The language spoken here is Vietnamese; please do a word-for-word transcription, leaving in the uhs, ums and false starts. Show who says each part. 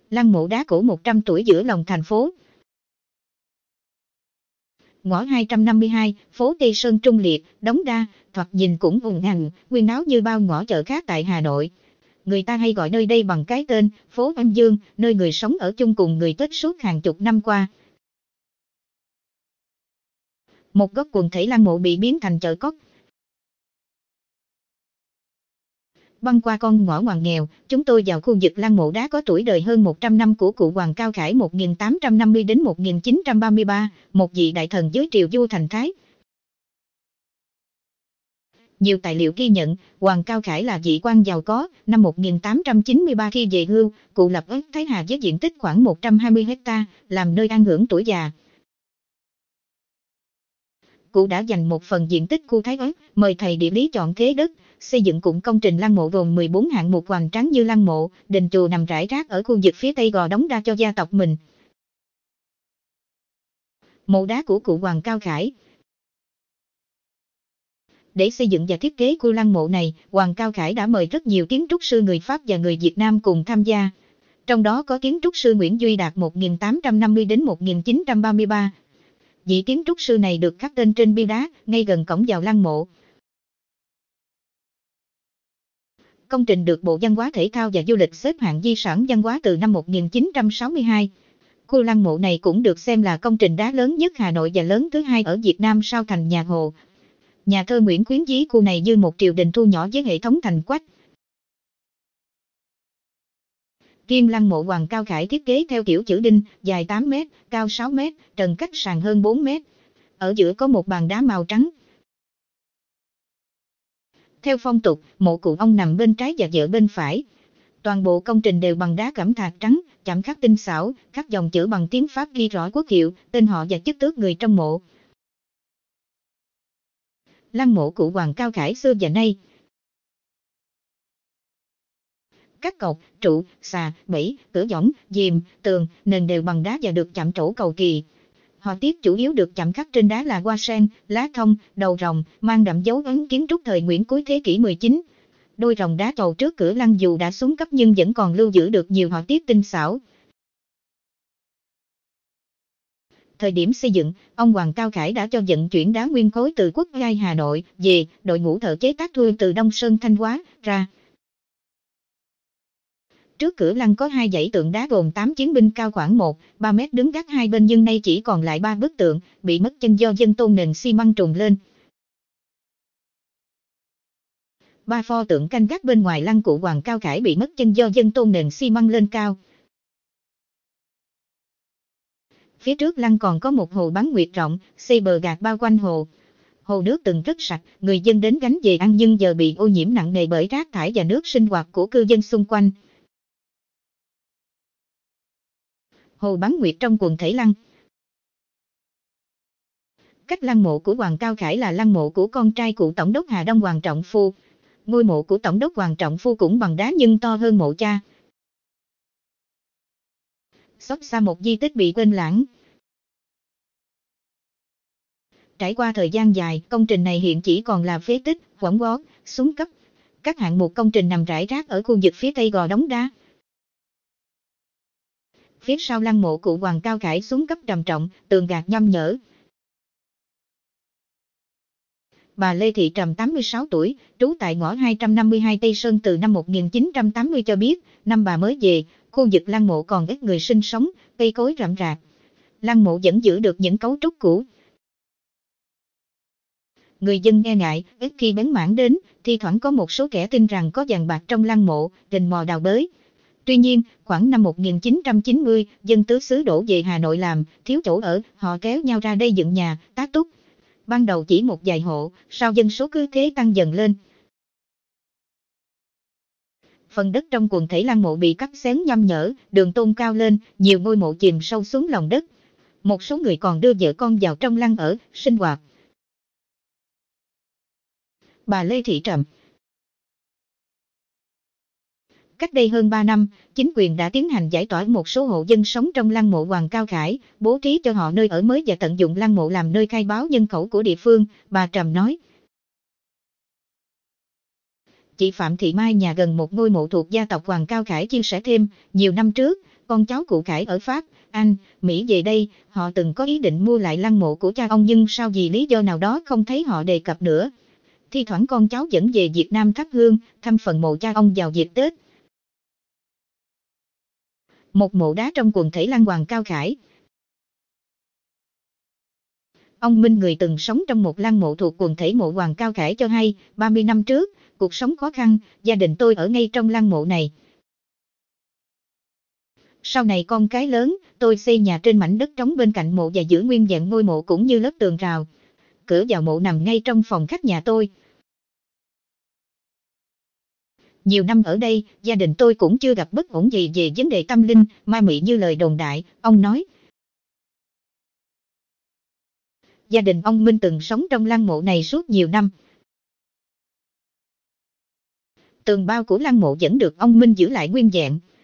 Speaker 1: Lăng mộ đá cổ một trăm tuổi giữa lòng thành phố. Ngõ hai trăm năm mươi hai, phố Tây Sơn Trung Liệt, Đống Đa, thoạt nhìn cũng ùn àn, huyên náo như bao ngõ chợ khác tại Hà Nội. Người ta hay gọi nơi đây bằng cái tên, phố Âm Dương, nơi người sống ở chung cùng người Tết suốt hàng chục năm qua. Một góc quần thể Lăng Mộ bị biến thành chợ cóc. Băng qua con ngõ ngoằn nghèo, chúng tôi vào khu vực Lăng Mộ đá có tuổi đời hơn một trăm năm của cụ Hoàng Cao Khải một nghìn tám trăm năm mươi đến một nghìn chín trăm ba mươi ba, một vị đại thần dưới triều vua Thành Thái. Nhiều tài liệu ghi nhận, Hoàng Cao Khải là vị quan giàu có, năm một nghìn tám trăm chín mươi ba khi về hưu, cụ lập ấp Thái Hà với diện tích khoảng một trăm hai mươi héc ta, làm nơi an hưởng tuổi già. Cụ đã dành một phần diện tích khu Thái Ất, mời thầy địa lý chọn thế đất, xây dựng cụm công trình Lăng Mộ gồm mười bốn hạng mục hoành tráng như lăng mộ, đền chùa nằm rải rác ở khu vực phía Tây Gò Đống Đa cho gia tộc mình. Mộ đá của cụ Hoàng Cao Khải. Để xây dựng và thiết kế khu lăng mộ này, Hoàng Cao Khải đã mời rất nhiều kiến trúc sư người Pháp và người Việt Nam cùng tham gia. Trong đó có kiến trúc sư Nguyễn Duy Đạt một nghìn tám trăm năm mươi đến một nghìn chín trăm ba mươi ba. Vị kiến trúc sư này được khắc tên trên bia đá, ngay gần cổng vào lăng mộ. Công trình được Bộ Văn hóa Thể thao và Du lịch xếp hạng di sản văn hóa từ năm một nghìn chín trăm sáu mươi hai. Khu lăng mộ này cũng được xem là công trình đá lớn nhất Hà Nội và lớn thứ hai ở Việt Nam sau thành nhà Hồ. Nhà thơ Nguyễn Khuyến ví khu này như một triều đình thu nhỏ với hệ thống thành quách. Riêng lăng mộ Hoàng Cao Khải thiết kế theo kiểu chữ đinh, dài tám mét, cao sáu mét, trần cách sàn hơn bốn mét. Ở giữa có một bàn đá màu trắng. Theo phong tục, mộ cụ ông nằm bên trái và vợ bên phải. Toàn bộ công trình đều bằng đá cẩm thạch trắng, chạm khắc tinh xảo, các dòng chữ bằng tiếng Pháp ghi rõ quốc hiệu, tên họ và chức tước người trong mộ. Lăng mộ cụ Hoàng Cao Khải xưa và nay. Các cột, trụ, xà, bẫy, cửa võng, diềm, tường, nền đều bằng đá và được chạm trổ cầu kỳ. Họa tiết chủ yếu được chạm khắc trên đá là hoa sen, lá thông, đầu rồng, mang đậm dấu ấn kiến trúc thời Nguyễn cuối thế kỷ mười chín. Đôi rồng đá trầu trước cửa lăng dù đã xuống cấp nhưng vẫn còn lưu giữ được nhiều họa tiết tinh xảo. Thời điểm xây dựng, ông Hoàng Cao Khải đã cho vận chuyển đá nguyên khối từ Quốc Oai Hà Nội về, đội ngũ thợ chế tác thuê từ Đông Sơn Thanh Hóa ra. Trước cửa lăng có hai dãy tượng đá gồm tám chiến binh cao khoảng một phẩy ba mét đứng gác hai bên nhưng nay chỉ còn lại ba bức tượng, bị mất chân do dân tôn nền xi măng trùng lên. Ba pho tượng canh gác bên ngoài lăng cụ Hoàng Cao Khải bị mất chân do dân tôn nền xi măng lên cao. Phía trước lăng còn có một hồ bán nguyệt rộng, xây bờ gạt bao quanh hồ. Hồ nước từng rất sạch, người dân đến gánh về ăn nhưng giờ bị ô nhiễm nặng nề bởi rác thải và nước sinh hoạt của cư dân xung quanh. Hồ bán nguyệt trong quần thể lăng. Cách lăng mộ của Hoàng Cao Khải là lăng mộ của con trai cụ Tổng đốc Hà Đông Hoàng Trọng Phu. Ngôi mộ của Tổng đốc Hoàng Trọng Phu cũng bằng đá nhưng to hơn mộ cha. Xót xa một di tích bị quên lãng. Trải qua thời gian dài, công trình này hiện chỉ còn là phế tích, quõng vó, xuống cấp. Các hạng mục công trình nằm rải rác ở khu vực phía Tây Gò Đống Đa. Phía sau lăng mộ cụ Hoàng Cao Khải xuống cấp trầm trọng, tường gạt nham nhở. Bà Lê Thị Trầm tám mươi sáu tuổi, trú tại ngõ hai trăm năm mươi hai Tây Sơn từ năm một nghìn chín trăm tám mươi cho biết, năm bà mới về, khu vực lăng mộ còn ít người sinh sống, cây cối rậm rạp. Lăng mộ vẫn giữ được những cấu trúc cũ. Người dân nghe ngại, ít khi bén mảng đến, thi thoảng có một số kẻ tin rằng có vàng bạc trong lăng mộ, rình mò đào bới. Tuy nhiên, khoảng năm một nghìn chín trăm chín mươi, dân tứ xứ đổ về Hà Nội làm, thiếu chỗ ở, họ kéo nhau ra đây dựng nhà, tá túc. Ban đầu chỉ một vài hộ, sau dân số cứ thế tăng dần lên. Phần đất trong quần thể lăng mộ bị cắt xén nham nhở, đường tôn cao lên, nhiều ngôi mộ chìm sâu xuống lòng đất. Một số người còn đưa vợ con vào trong lăng ở, sinh hoạt. Bà Lê Thị Trầm. Cách đây hơn ba năm, chính quyền đã tiến hành giải tỏa một số hộ dân sống trong lăng mộ Hoàng Cao Khải, bố trí cho họ nơi ở mới và tận dụng lăng mộ làm nơi khai báo nhân khẩu của địa phương, bà Trầm nói. Chị Phạm Thị Mai nhà gần một ngôi mộ thuộc gia tộc Hoàng Cao Khải chia sẻ thêm, nhiều năm trước, con cháu cụ Khải ở Pháp, Anh, Mỹ về đây, họ từng có ý định mua lại lăng mộ của cha ông nhưng sau vì lý do nào đó không thấy họ đề cập nữa. Thi thoảng con cháu vẫn về Việt Nam thắp hương, thăm phần mộ cha ông vào dịp Tết. Một mộ đá trong quần thể lăng Hoàng Cao Khải. Ông Minh, người từng sống trong một lăng mộ thuộc quần thể mộ Hoàng Cao Khải cho hay, ba mươi năm trước, cuộc sống khó khăn, gia đình tôi ở ngay trong lăng mộ này. Sau này con cái lớn, tôi xây nhà trên mảnh đất trống bên cạnh mộ và giữ nguyên vẹn ngôi mộ cũng như lớp tường rào. Cửa vào mộ nằm ngay trong phòng khách nhà tôi. Nhiều năm ở đây, gia đình tôi cũng chưa gặp bất ổn gì về vấn đề tâm linh, ma mị như lời đồn đại, ông nói. Gia đình ông Minh từng sống trong lăng mộ này suốt nhiều năm. Tường bao của lăng mộ vẫn được ông Minh giữ lại nguyên vẹn.